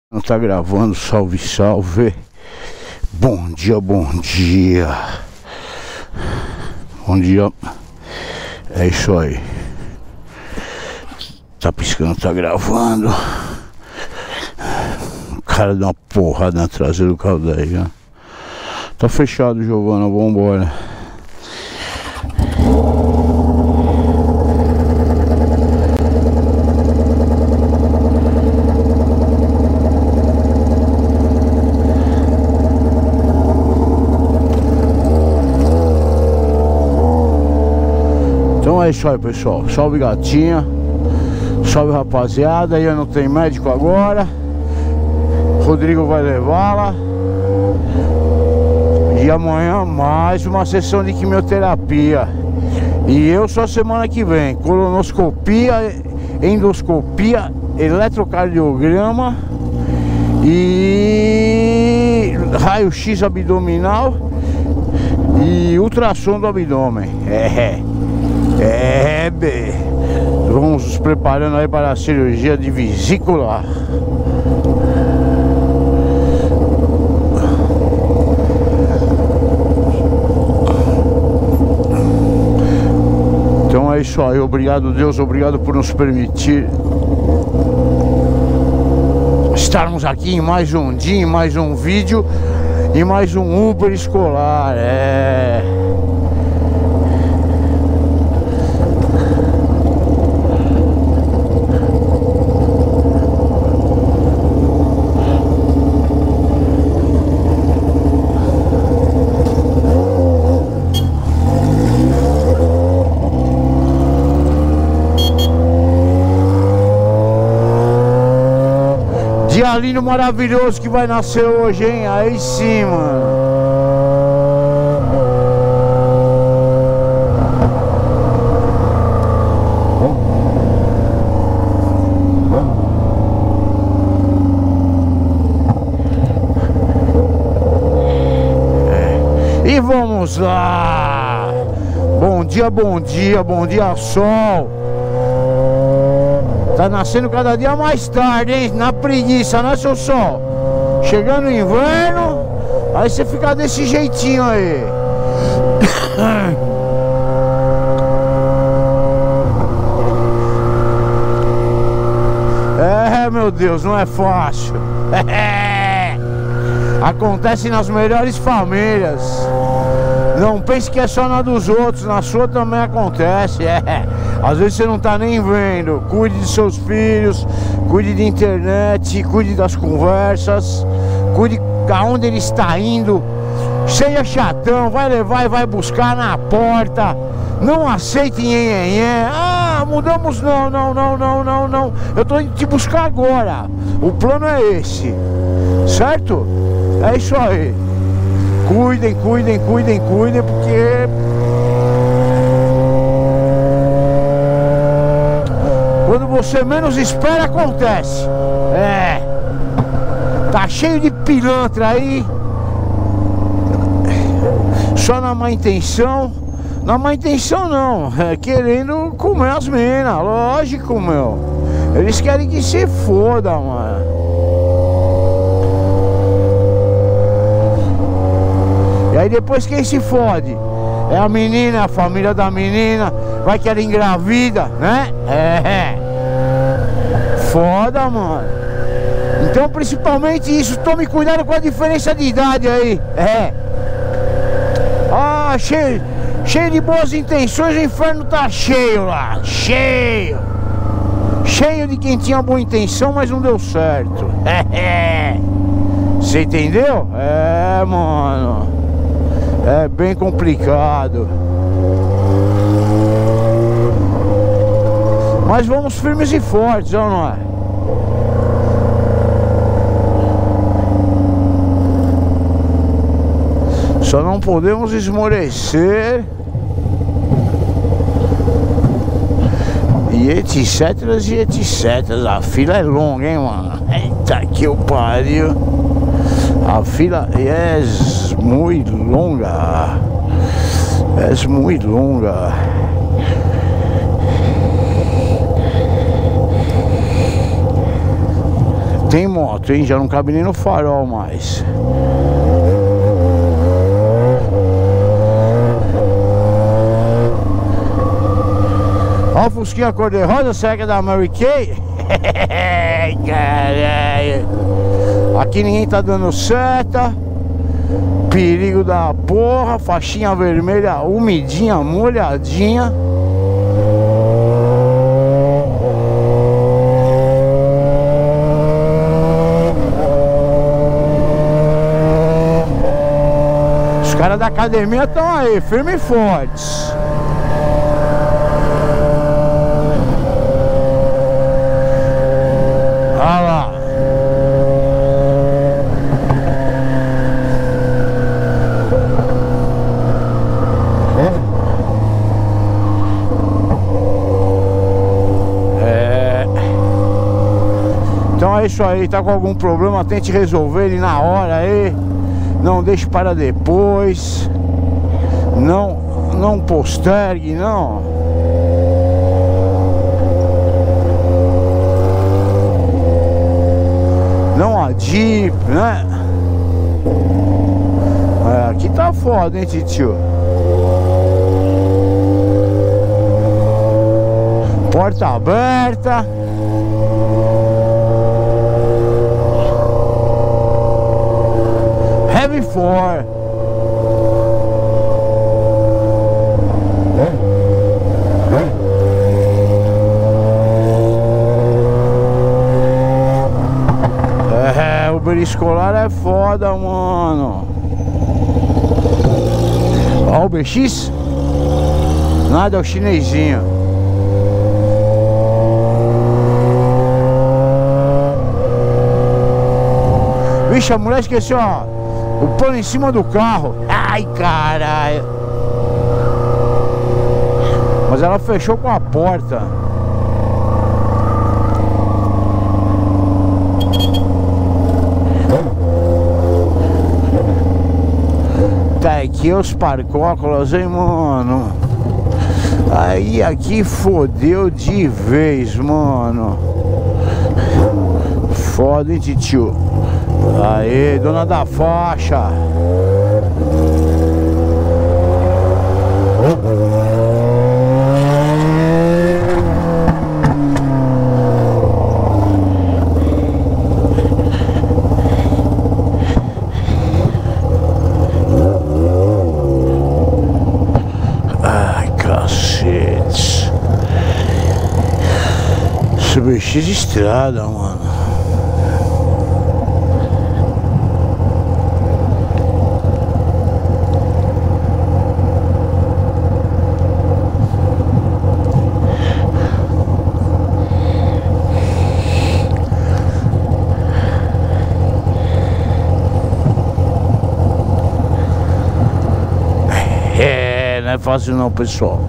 Não tá gravando, salve, salve. Bom dia, bom dia. Bom dia. É isso aí. Tá piscando, tá gravando. O cara deu uma porrada na traseira do carro daí, ó. Tá fechado, Giovana, vambora. Então é isso aí, pessoal. Salve, gatinha. Salve, rapaziada. Eu não tenho médico agora. Rodrigo vai levá-la. E amanhã mais uma sessão de quimioterapia. E eu só semana que vem. Colonoscopia, endoscopia, eletrocardiograma e raio-x abdominal e ultrassom do abdômen. Vamos nos preparando aí para a cirurgia de vesícula. Então é isso aí, obrigado Deus, obrigado por nos permitir estarmos aqui em mais um dia, em mais um vídeo, em mais um Uber escolar. Dia lindo, maravilhoso que vai nascer hoje, hein? Aí sim, mano. E vamos lá. Bom dia, bom dia, bom dia, sol. Tá nascendo cada dia mais tarde, hein? Na preguiça, né, seu sol? Chegando o inverno, aí você fica desse jeitinho aí. Meu Deus, não é fácil. Acontece nas melhores famílias. Não pense que é só na dos outros, na sua também acontece. Às vezes você não tá nem vendo. Cuide de seus filhos, cuide de internet, cuide das conversas, cuide aonde ele está indo. Seja chatão, vai levar e vai buscar na porta. Não aceite nhenhenhé. Ah, mudamos, não. Eu tô indo te buscar agora. O plano é esse, certo? É isso aí. Cuidem, porque quando você menos espera, acontece. Tá cheio de pilantra aí, só na má intenção. Na má intenção não, querendo comer as minas, lógico, meu. Eles querem que se foda, mano. E aí depois quem se fode? É a menina, a família da menina. Vai que ela engravida, né? Foda, mano. Então principalmente isso. Tome cuidado com a diferença de idade aí. Ah, cheio de boas intenções. O inferno tá cheio lá. Cheio de quem tinha boa intenção, mas não deu certo. Você entendeu? Mano, é bem complicado. Mas vamos firmes e fortes, ou não é? Só não podemos esmorecer. E etc. A fila é longa, hein, mano? Eita que eu pariu. A fila é muito longa. É muito longa. Tem moto, hein? Já não cabe nem no farol mais. Ó o Fusquinha cor-de-rosa, será que é da Mary Kay? Caralho. Aqui ninguém tá dando seta. Perigo da porra. Faixinha vermelha umidinha, molhadinha. Os caras da academia estão aí, firmes e fortes. Olha lá. Então é isso aí, tá com algum problema, tente resolver ele na hora aí. Não deixe para depois. Não postergue, não. Não adie, né? É, aqui tá foda, hein, tio? Porta aberta. Heavy 4. É, o Uber escolar é foda, mano. Ó o BX. Nada, é o chinesinho. Vixe, a mulher esqueceu, ó, o pano em cima do carro. Ai, caralho. Mas ela fechou com a porta. Tá aqui os parcócolas, hein, mano. Aí aqui fodeu de vez, mano. Foda, hein, tio? Aê, dona da faixa. Ai, cacete. Esse bicho de estrada, mano. Não é fácil não, pessoal.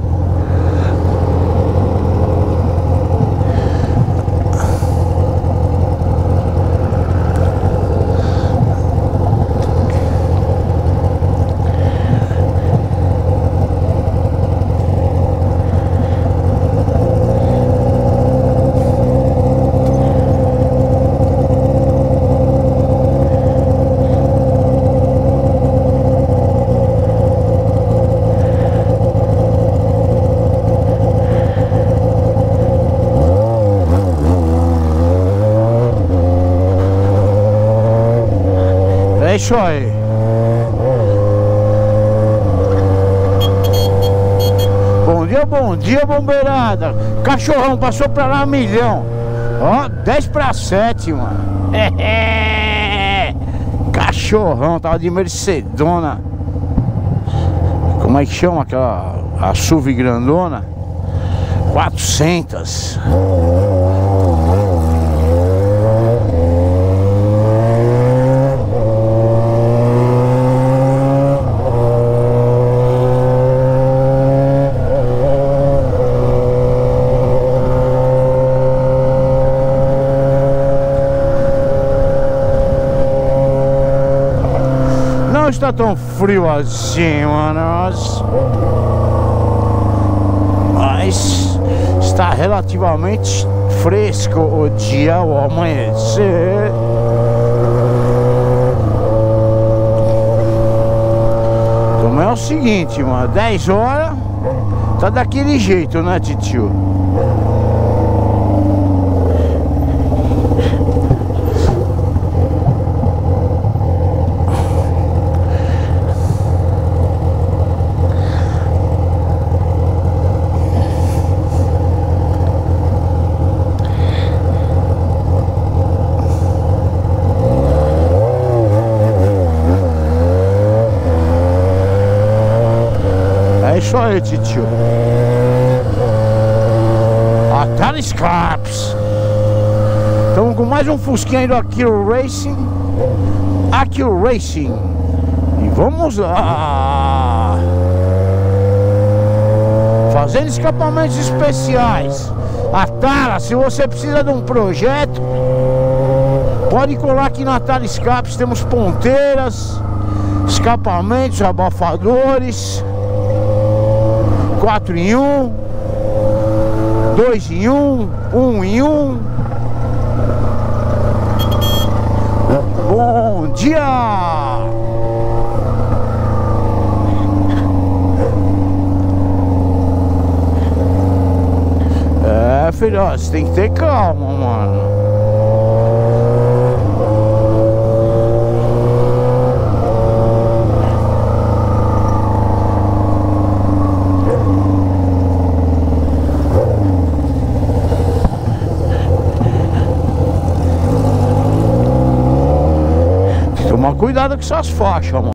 É isso aí. Bom dia, bombeirada. Cachorrão passou pra lá 1 milhão. Ó, 10/7, mano. Cachorrão, tava de Mercedona. Como é que chama aquela? A SUV grandona? 400. Não está tão frio assim, mano. Mas está relativamente fresco o dia ao amanhecer. Então é o seguinte, mano, 10 horas tá daquele jeito, né, titio? É isso aí, titio. Atalhos Carps. Estamos com mais um fusquinha aí do Akiro Racing. Akiro Racing. E vamos lá. Fazendo escapamentos especiais. Atala, se você precisa de um projeto, pode colar aqui na Atalhos Carps. Temos ponteiras, escapamentos, abafadores, 4 em 1, 2 em 1, 1 em 1. Bom dia! É, filhote, você tem que ter calma, mano. Toma cuidado com essas faixas, mano.